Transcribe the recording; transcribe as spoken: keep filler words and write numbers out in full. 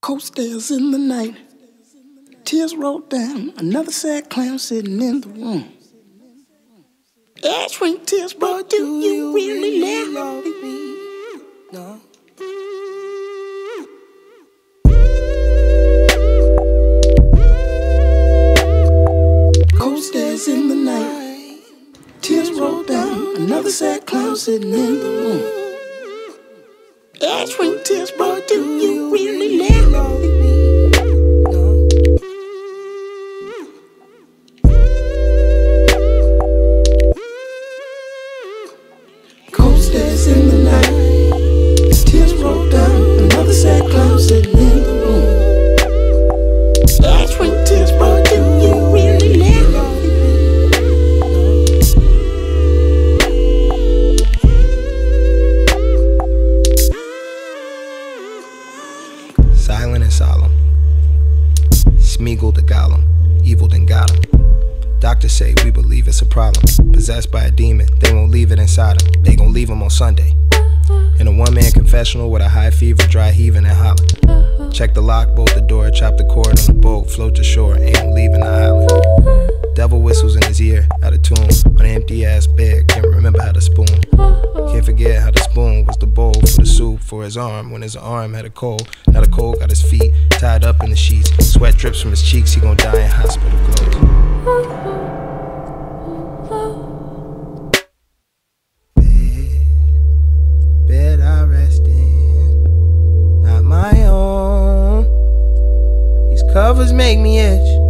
Cold stares in the night. Tears roll down. Another sad clown sitting in the room. Ash shrink tears, but do you really love me? No. Cold stares in the night. Tears roll down. Another sad clown sitting in the room. Ash shrink tears, but do you really love me? No. Cold stares in the night. Tears roll down. Another sad clown sitting in the room. Ash shrink tears, but do you really love me? Silent and solemn, Smeagol the Gollum, evil then got him. Doctors say we believe it's a problem. Possessed by a demon, they won't leave it inside him. They gon' leave him on Sunday in a one-man confessional with a high fever, dry heaving and hollering. Check the lock, bolt the door, chop the cord on the boat, float to shore, ain't leaving the island. Devil whistles in his ear, out of tune, on an empty ass bed, can't remember how to spoon. Can't forget how the spoon was the bowl for the soup for his arm when his arm had a cold. Now the cold got his feet tied up in the sheets. Sweat drips from his cheeks, he gon' die in hospital clothes. Bed, bed I rest in, not my own. These covers make me itch.